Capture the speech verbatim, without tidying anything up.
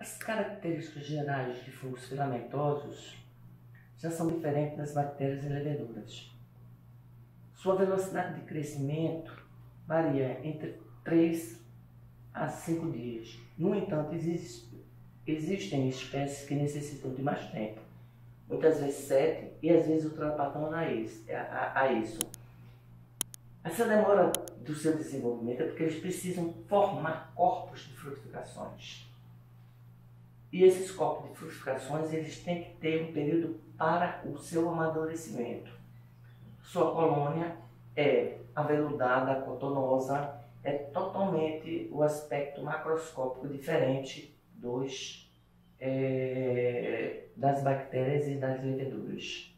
As características gerais de fungos filamentosos já são diferentes das bactérias e leveduras. Sua velocidade de crescimento varia entre três a cinco dias. No entanto, existe, existem espécies que necessitam de mais tempo, muitas vezes sete e às vezes ultrapassando a isso. Essa demora do seu desenvolvimento é porque eles precisam formar corpos de frutificações. E esses corpos de frutificações, eles têm que ter um período para o seu amadurecimento. Sua colônia é aveludada, cotonosa, é totalmente o aspecto macroscópico diferente dos, é, das bactérias e das leveduras.